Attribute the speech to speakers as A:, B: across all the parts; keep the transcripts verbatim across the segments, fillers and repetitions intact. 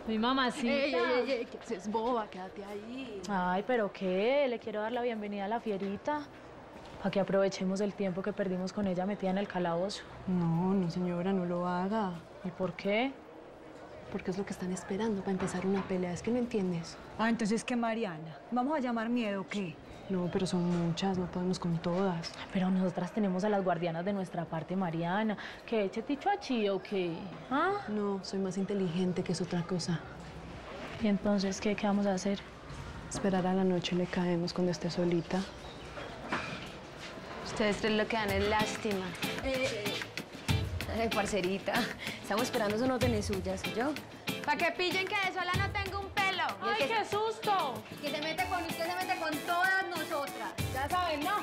A: Mi mamacita.
B: Ey, ey, ey, ey, ¿qué haces, boba? Quédate ahí.
A: Ay, ¿pero qué? Le quiero dar la bienvenida a la Fierita. Para que aprovechemos el tiempo que perdimos con ella metida en el calabozo.
B: No, no, señora, no lo haga.
A: ¿Y por qué?
B: Porque es lo que están esperando para empezar una pelea. ¿Es que no entiendes?
C: Ah, entonces, ¿qué, Mariana? ¿Vamos a llamar miedo o qué?
B: No, pero son muchas, no podemos con todas.
A: Pero nosotras tenemos a las guardianas de nuestra parte, Mariana. ¿Qué, eche ticho achí o qué? ¿Ah?
B: No, soy más inteligente que es otra cosa.
A: ¿Y entonces qué, qué vamos a hacer?
B: Esperar a la noche y le caemos cuando esté solita.
D: Ustedes tres lo que dan es lástima. Eh, eh, parcerita, estamos esperando eso no tenés suyas, ¿y yo? Pa' que pillen que de sola no tengo un pelo.
A: ¡Ay,
D: que
A: qué susto!
D: Que se mete con usted, se mete con todas nosotras. Ya saben, ¿no?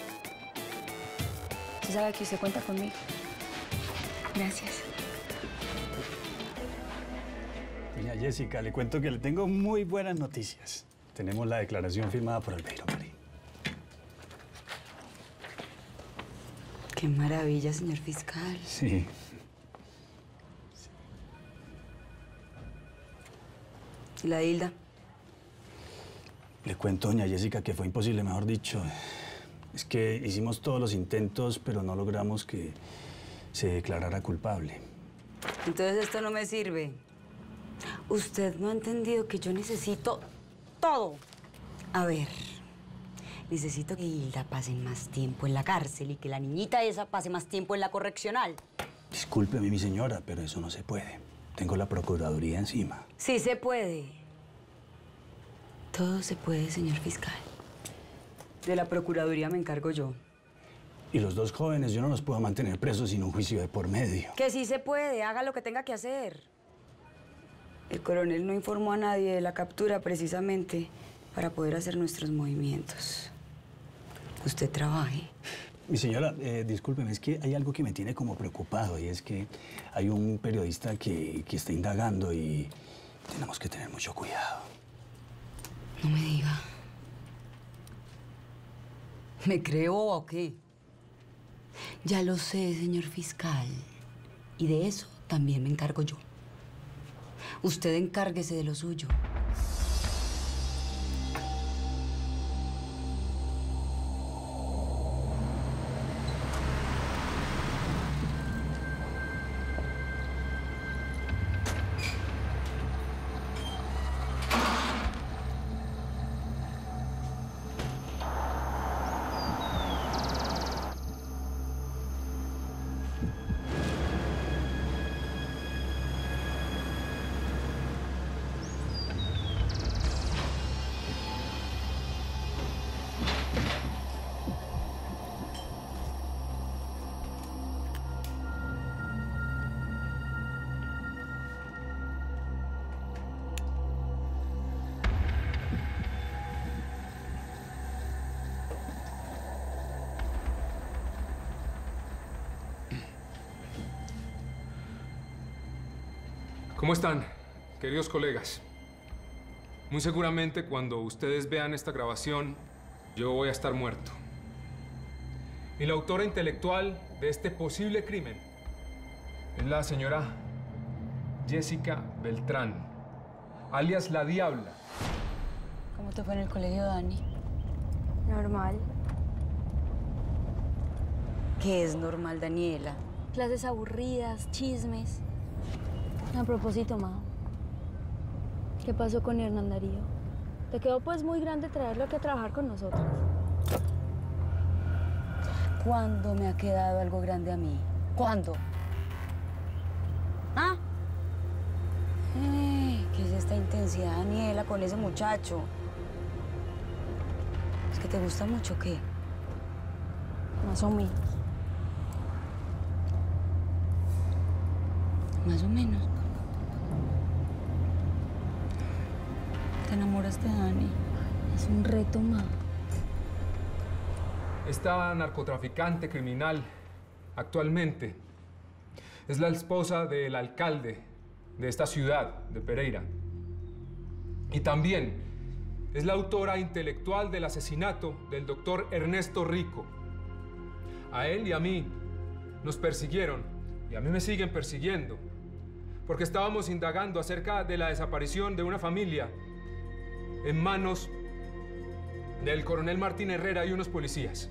D: ¿Se sabe que usted cuenta conmigo? Gracias.
E: Doña Jessica, le cuento que le tengo muy buenas noticias. Tenemos la declaración firmada por Albeiro Marín.
F: Qué maravilla, señor fiscal.
E: Sí.
F: ¿Y la Hilda?
E: Le cuento, doña Jessica, que fue imposible, mejor dicho. Es que hicimos todos los intentos, pero no logramos que se declarara culpable.
F: Entonces esto no me sirve. Usted no ha entendido que yo necesito todo. A ver, necesito que Hilda pase más tiempo en la cárcel y que la niñita esa pase más tiempo en la correccional.
E: Discúlpeme, mi señora, pero eso no se puede. Tengo la Procuraduría encima.
F: Sí se puede. Todo se puede, señor fiscal. De la Procuraduría me encargo yo.
E: Y los dos jóvenes, yo no los puedo mantener presos sin un juicio de por medio.
F: Que sí se puede, haga lo que tenga que hacer. El coronel no informó a nadie de la captura precisamente para poder hacer nuestros movimientos. Usted trabaje.
E: Mi señora, eh, discúlpeme, es que hay algo que me tiene como preocupado y es que hay un periodista que, que está indagando y tenemos que tener mucho cuidado.
F: No me diga. ¿Me creo o qué? Ya lo sé, señor fiscal. Y de eso también me encargo yo. Usted encárguese de lo suyo.
G: ¿Cómo están, queridos colegas? Muy seguramente cuando ustedes vean esta grabación, yo voy a estar muerto. Y la autora intelectual de este posible crimen es la señora Jessica Beltrán, alias La Diabla.
F: ¿Cómo te fue en el colegio, Dani?
D: Normal.
F: ¿Qué es normal, Daniela?
D: Clases aburridas, chismes. A propósito, ma, ¿qué pasó con Hernán Darío? Te quedó pues muy grande traerlo aquí a trabajar con nosotros.
F: ¿Cuándo me ha quedado algo grande a mí? ¿Cuándo? ¿Ah? Eh, ¿qué es esta intensidad, Daniela, con ese muchacho? ¿Es que te gusta mucho o qué?
D: Más o menos.
F: Más o menos. ¿Te enamoraste de Dani?
D: Es un reto, ma.
G: Esta narcotraficante criminal actualmente es la esposa del alcalde de esta ciudad, de Pereira. Y también es la autora intelectual del asesinato del doctor Ernesto Rico. A él y a mí nos persiguieron, y a mí me siguen persiguiendo, porque estábamos indagando acerca de la desaparición de una familia en manos del coronel Martín Herrera y unos policías.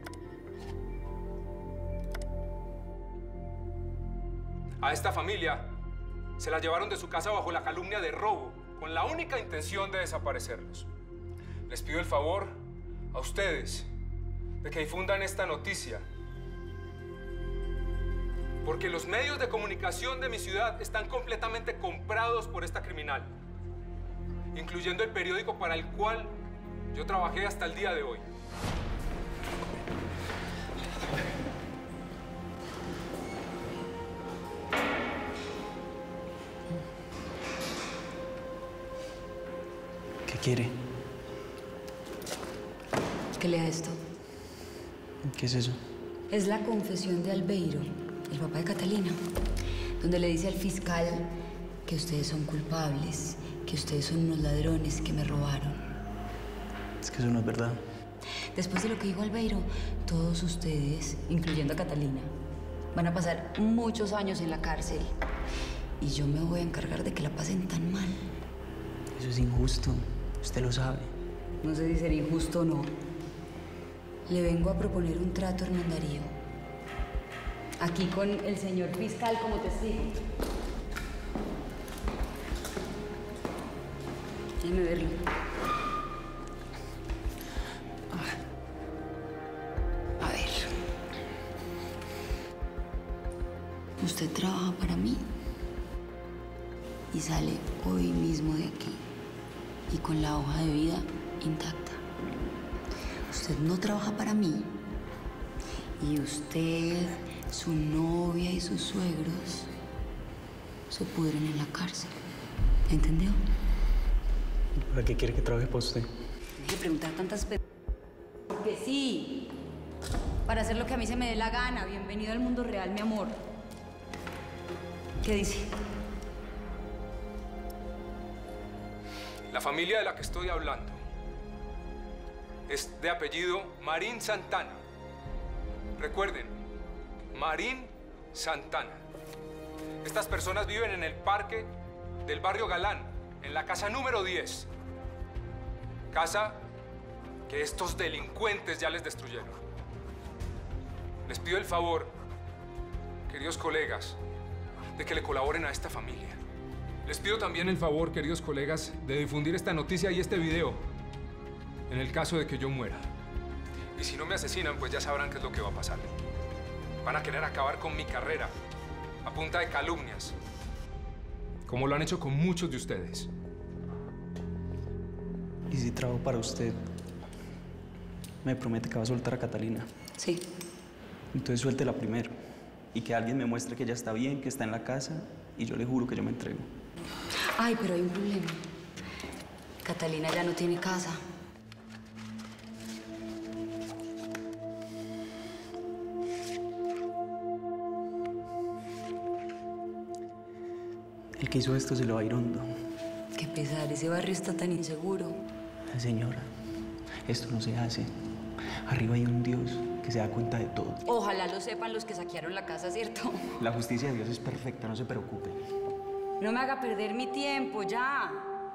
G: A esta familia se la llevaron de su casa bajo la calumnia de robo, con la única intención de desaparecerlos. Les pido el favor a ustedes de que difundan esta noticia, porque los medios de comunicación de mi ciudad están completamente comprados por esta criminal, incluyendo el periódico para el cual yo trabajé hasta el día de hoy.
E: ¿Qué quiere?
F: Que lea esto.
E: ¿Qué es eso?
F: Es la confesión de Albeiro, el papá de Catalina, donde le dice al fiscal que ustedes son culpables, que ustedes son unos ladrones que me robaron.
E: Es que eso no es verdad.
F: Después de lo que dijo Albeiro, todos ustedes, incluyendo a Catalina, van a pasar muchos años en la cárcel. Y yo me voy a encargar de que la pasen tan mal.
E: Eso es injusto. Usted lo sabe.
F: No sé si será injusto o no. Le vengo a proponer un trato, Hernán Darío. Aquí con el señor fiscal como testigo. Déjeme verlo. A ver. Usted trabaja para mí y sale hoy mismo de aquí y con la hoja de vida intacta. Usted no trabaja para mí y usted, su novia y sus suegros se pudren en la cárcel. ¿Entendió?
E: ¿Para qué quiere que trabaje para usted?
F: Deje de preguntar tantas veces. Porque sí. Para hacer lo que a mí se me dé la gana. Bienvenido al mundo real, mi amor. ¿Qué dice?
G: La familia de la que estoy hablando es de apellido Marín Santana. Recuerden, Marín Santana. Estas personas viven en el parque del barrio Galán, en la casa número diez. Casa que estos delincuentes ya les destruyeron. Les pido el favor, queridos colegas, de que le colaboren a esta familia. Les pido también el favor, queridos colegas, de difundir esta noticia y este video en el caso de que yo muera. Y si no me asesinan, pues ya sabrán qué es lo que va a pasar. Van a querer acabar con mi carrera a punta de calumnias, como lo han hecho con muchos de ustedes.
E: ¿Y si trabajo para usted? ¿Me promete que va a soltar a Catalina?
F: Sí.
E: Entonces suéltela primero. Y que alguien me muestre que ella está bien, que está en la casa, y yo le juro que yo me entrego.
F: Ay, pero hay un problema. Catalina ya no tiene casa.
E: El que hizo esto se lo va a ir hondo.
F: Qué pesar, ese barrio está tan inseguro.
E: Señora, esto no se hace. Arriba hay un Dios que se da cuenta de todo.
F: Ojalá lo sepan los que saquearon la casa, ¿cierto?
E: La justicia de Dios es perfecta, no se preocupe.
F: No me haga perder mi tiempo, ya.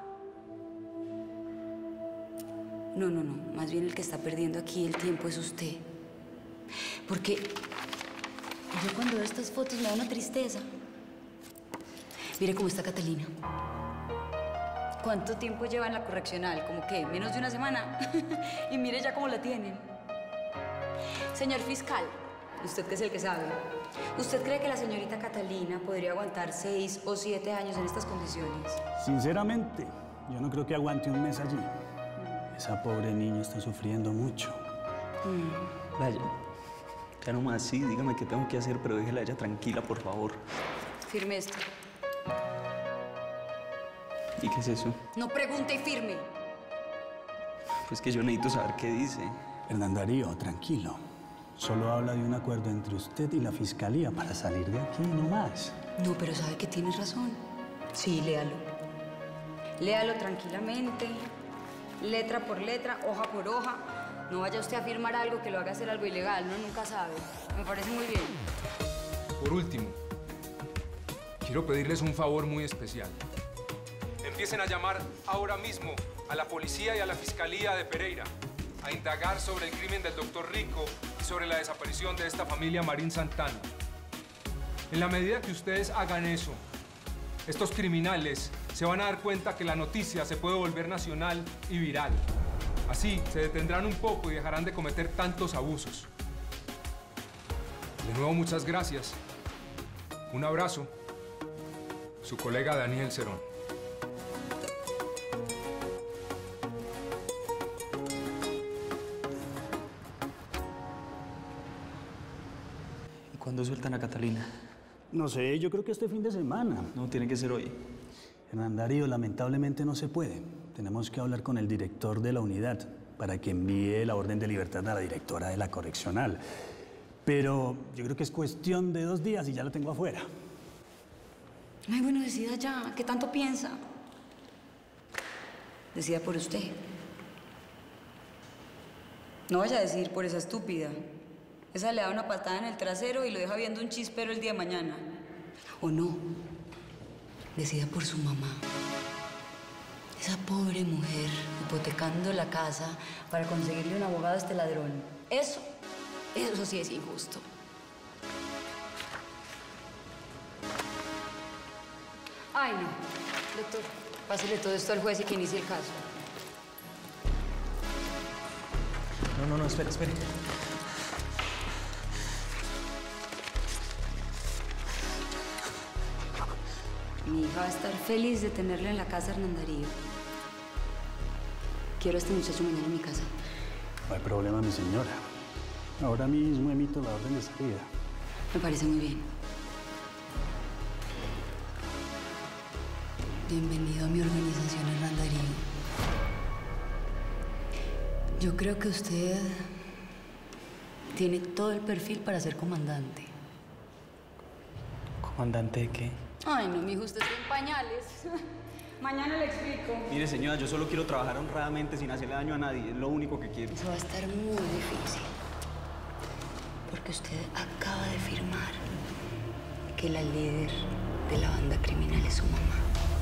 F: No, no, no. Más bien el que está perdiendo aquí el tiempo es usted. Porque yo cuando veo estas fotos me da una tristeza. Mire cómo está Catalina. ¿Cuánto tiempo lleva en la correccional? ¿Cómo qué? ¿Menos de una semana? Y mire ya cómo la tienen. Señor fiscal, usted que es el que sabe, ¿usted cree que la señorita Catalina podría aguantar seis o siete años en estas condiciones?
E: Sinceramente, yo no creo que aguante un mes allí. Esa pobre niña está sufriendo mucho.
F: Mm.
E: Vaya, ya nomás sí, dígame qué tengo que hacer, pero déjela a ella tranquila, por favor.
F: Firme esto.
E: ¿Y qué es eso?
F: No pregunte y firme.
E: Pues que yo necesito saber qué dice.
H: Hernán Darío, tranquilo. Solo habla de un acuerdo entre usted y la fiscalía para salir de aquí, no más.
F: No, pero sabe que tienes razón. Sí, léalo. Léalo tranquilamente, letra por letra, hoja por hoja. No vaya usted a firmar algo que lo haga hacer algo ilegal, uno nunca sabe. Me parece muy bien.
G: Por último, quiero pedirles un favor muy especial. Empiecen a llamar ahora mismo a la policía y a la fiscalía de Pereira a indagar sobre el crimen del doctor Rico y sobre la desaparición de esta familia Marín Santana. En la medida que ustedes hagan eso, estos criminales se van a dar cuenta que la noticia se puede volver nacional y viral. Así se detendrán un poco y dejarán de cometer tantos abusos. De nuevo, muchas gracias. Un abrazo. Su colega Daniel Cerón.
I: ¿Y cuándo sueltan a Catalina?
E: No sé, yo creo que este fin de semana.
I: No, tiene que ser hoy.
E: Hernán Darío, lamentablemente no se puede. Tenemos que hablar con el director de la unidad para que envíe la orden de libertad a la directora de la correccional. Pero yo creo que es cuestión de dos días y ya la tengo afuera.
F: Ay, bueno, decida ya. ¿Qué tanto piensa? Decida por usted. No vaya a decir por esa estúpida. Esa le da una patada en el trasero y lo deja viendo un chispero el día de mañana. O no. Decida por su mamá. Esa pobre mujer hipotecando la casa para conseguirle un abogado a este ladrón. Eso, eso sí es injusto. Ay, no. Doctor, pásele todo esto al juez y que inicie el caso.
I: No, no, no, espere, espere.
F: Mi hija va a estar feliz de tenerlo en la casa, Hernán Darío. Quiero a este muchacho mañana en mi casa.
E: No hay problema, mi señora. Ahora mismo emito la orden de salida.
F: Me parece muy bien. Bienvenido a mi organización, Hernán Darío. Yo creo que usted tiene todo el perfil para ser comandante.
I: ¿Comandante de qué?
F: Ay, no, mijo, usted está en pañales. Mañana le explico.
I: Mire, señora, yo solo quiero trabajar honradamente sin hacerle daño a nadie. Es lo único que quiero.
F: Eso va a estar muy difícil. Porque usted acaba de firmar que la líder de la banda criminal es su mamá.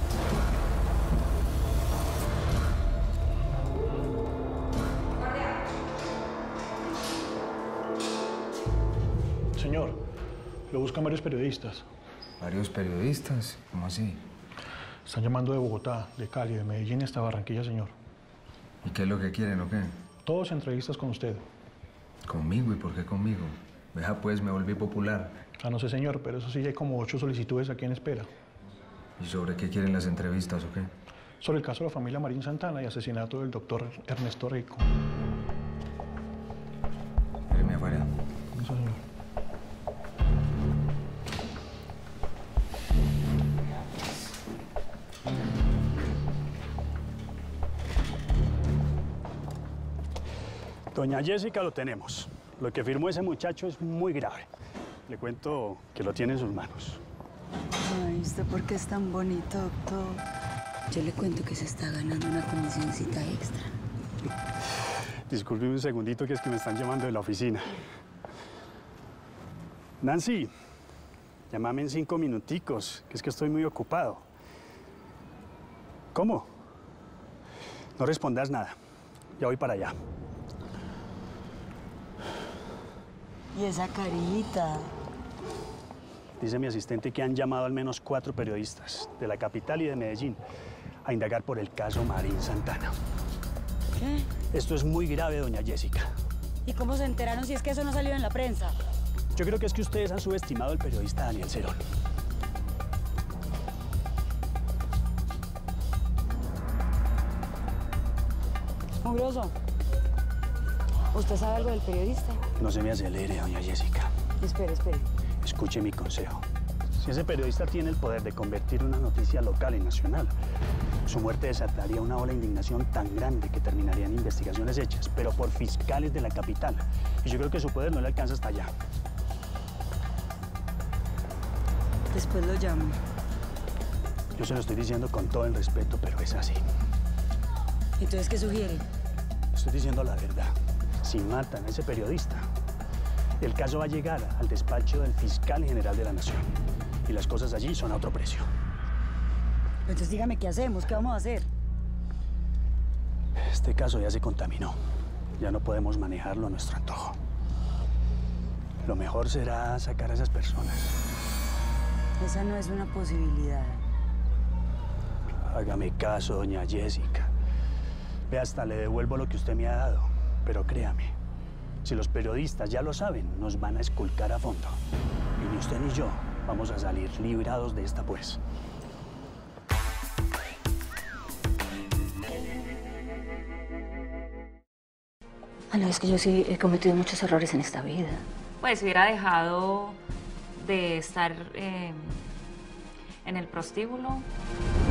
J: Señor, lo buscan varios periodistas.
G: ¿Varios periodistas? ¿Cómo así?
J: Están llamando de Bogotá, de Cali, de Medellín hasta Barranquilla, señor.
G: ¿Y qué es lo que quieren o qué?
J: Todos entrevistas con usted.
G: ¿Conmigo? ¿Y por qué conmigo? Deja pues, me volví popular.
J: Ah, no sé, señor, pero eso sí hay como ocho solicitudes aquí en espera.
G: ¿Y sobre qué quieren las entrevistas o qué?
J: Sobre el caso de la familia Marín Santana y asesinato del doctor Ernesto Rico.
G: Míreme afuera.
J: Eso, señor.
E: Doña Jessica, lo tenemos. Lo que firmó ese muchacho es muy grave. Le cuento que lo tiene en sus manos.
B: Ay, ¿usted por qué es tan bonito, doctor?
F: Yo le cuento que se está ganando una comisioncita extra.
E: Disculpe un segundito, que es que me están llamando de la oficina. Nancy, llámame en cinco minuticos, que es que estoy muy ocupado. ¿Cómo? No respondas nada. Ya voy para allá.
B: Y esa carita.
E: Dice mi asistente que han llamado al menos cuatro periodistas de la capital y de Medellín a indagar por el caso Marín Santana.
B: ¿Qué?
E: Esto es muy grave, doña Jessica.
B: ¿Y cómo se enteraron si es que eso no salió en la prensa?
E: Yo creo que es que ustedes han subestimado al periodista Daniel Cerón.
B: Mugroso, ¿usted sabe algo del periodista?
E: No se me acelere, doña Jessica.
B: Espere, espere.
E: Escuche mi consejo. Si ese periodista tiene el poder de convertir una noticia local en nacional, su muerte desataría una ola de indignación tan grande que terminaría en investigaciones hechas, pero por fiscales de la capital. Y yo creo que su poder no le alcanza hasta allá.
B: Después lo llamo.
E: Yo se lo estoy diciendo con todo el respeto, pero es así.
B: Entonces, ¿qué sugiere?
E: Estoy diciendo la verdad. Si matan a ese periodista, el caso va a llegar al despacho del fiscal general de la Nación. Y las cosas allí son a otro precio.
K: Entonces dígame qué hacemos, qué vamos a hacer.
E: Este caso ya se contaminó. Ya no podemos manejarlo a nuestro antojo. Lo mejor será sacar a esas personas.
F: Esa no es una posibilidad.
E: Hágame caso, doña Jessica. Ve, hasta le devuelvo lo que usted me ha dado. Pero créame, si los periodistas ya lo saben, nos van a esculcar a fondo. Y ni usted ni yo vamos a salir librados de esta, pues.
L: Ah, no, es que yo sí he cometido muchos errores en esta vida.
M: Pues hubiera dejado de estar eh, en el prostíbulo.